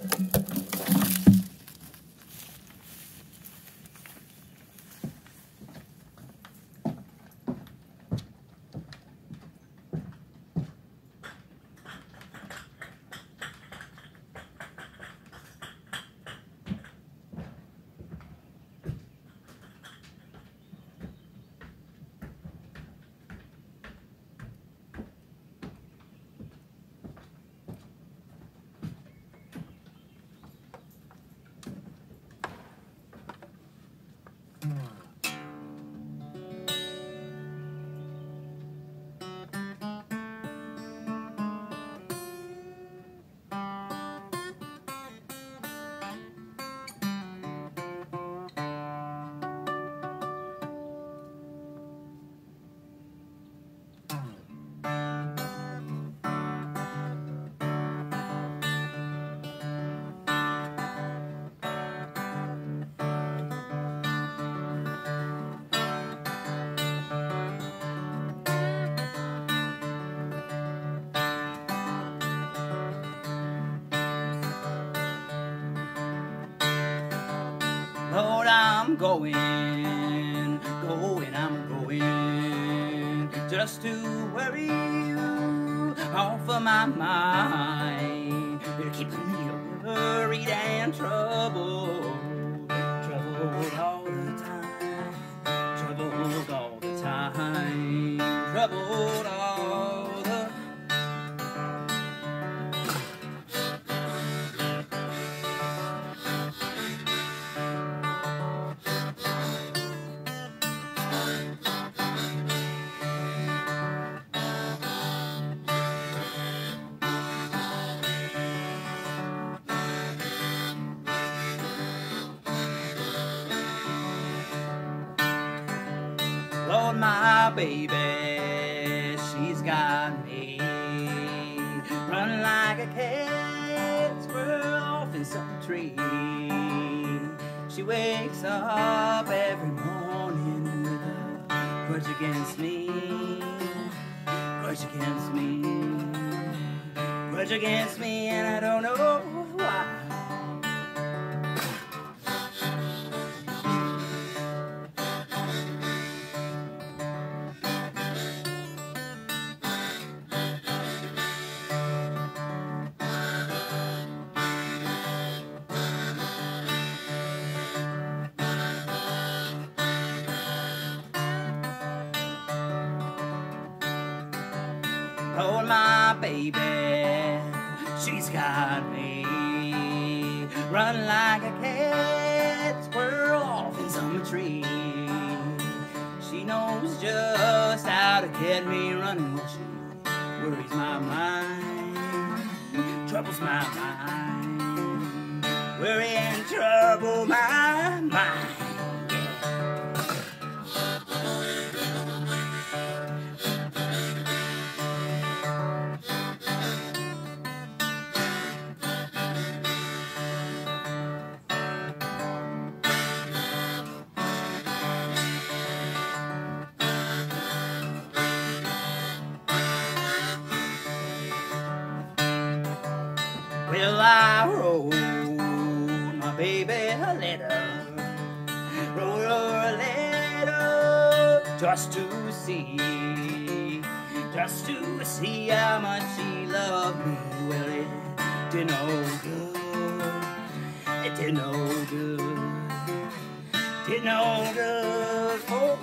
Lord, I'm going, I'm going, just to worry you off of my mind. You're keeping me worried and troubled all the time, troubled all the time, troubled all the time. Lord, my baby, she's got me running like a cat, squirrel off in some tree. She wakes up every morning with a grudge against me, grudge against me, grudge against me, and I don't know why. Lord, my baby, she's got me running like a cat, squirrel off in some tree. She knows just how to get me running when she worries my mind, troubles my mind, worry and trouble my mind. Well, I wrote my baby a letter, wrote her a letter just to see how much she loved me. Well, it did no good, it did no good, did no good. Oh.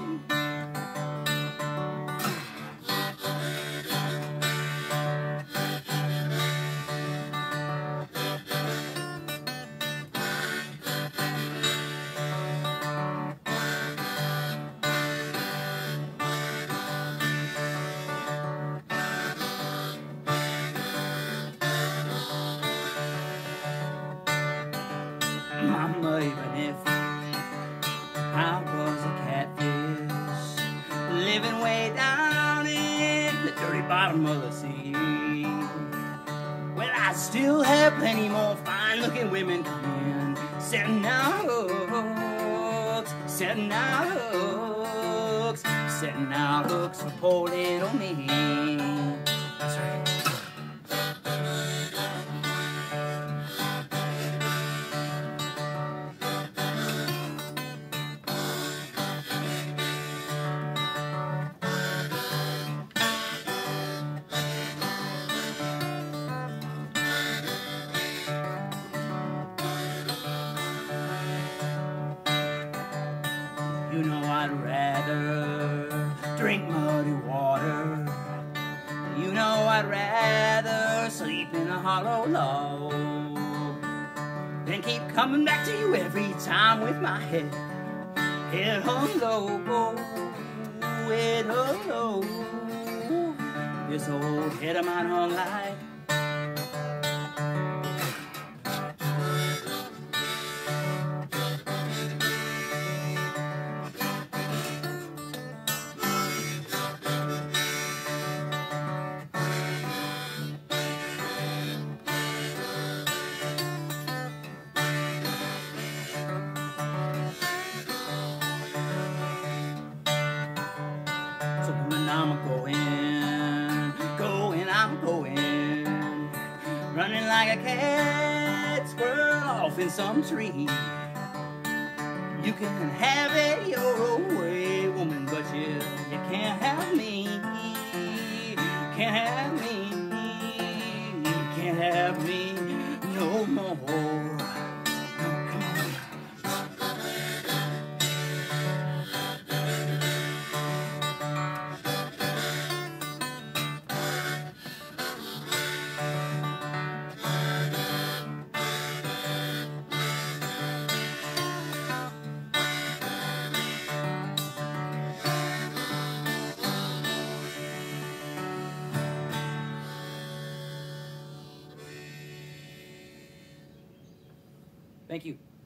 Mama, even if I was a catfish living way down in the dirty bottom of the sea, well, I still have plenty more fine-looking women coming, setting out hooks, setting out hooks, setting out hooks for poor little me. That's right. hollow log. Then keep coming back to you every time with my head hung low, head hung low. This old head of mine hung like I'm going, running like a cat, squirrel off in some tree. You can have it your own way, woman, but you can't have me. Can't have me. Can't have me no more. Thank you.